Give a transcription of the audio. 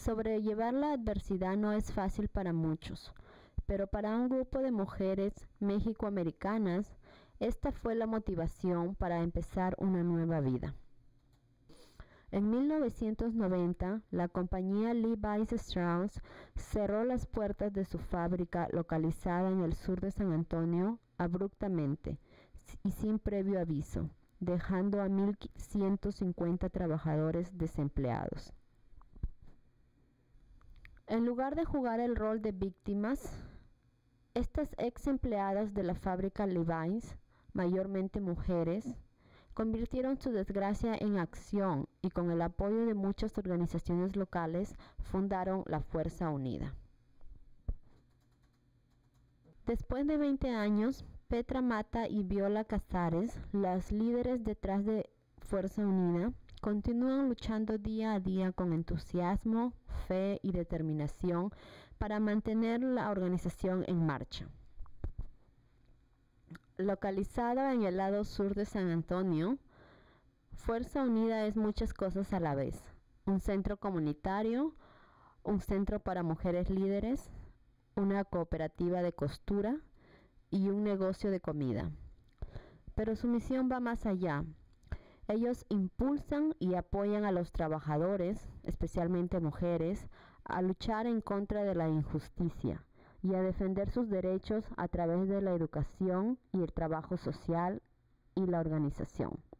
Sobrellevar la adversidad no es fácil para muchos, pero para un grupo de mujeres mexicoamericanas, esta fue la motivación para empezar una nueva vida. En 1990, la compañía Levi Strauss cerró las puertas de su fábrica localizada en el sur de San Antonio abruptamente y sin previo aviso, dejando a 1,150 trabajadores desempleados. En lugar de jugar el rol de víctimas, estas ex empleadas de la fábrica Levi's, mayormente mujeres, convirtieron su desgracia en acción y con el apoyo de muchas organizaciones locales fundaron la Fuerza Unida. Después de 20 años, Petra Mata y Viola Casares, las líderes detrás de Fuerza Unida, continúan luchando día a día con entusiasmo, fe y determinación para mantener la organización en marcha. Localizada en el lado sur de San Antonio, Fuerza Unida es muchas cosas a la vez: un centro comunitario, un centro para mujeres líderes, una cooperativa de costura y un negocio de comida. Pero su misión va más allá. Ellos impulsan y apoyan a los trabajadores, especialmente mujeres, a luchar en contra de la injusticia y a defender sus derechos a través de la educación y el trabajo social y la organización.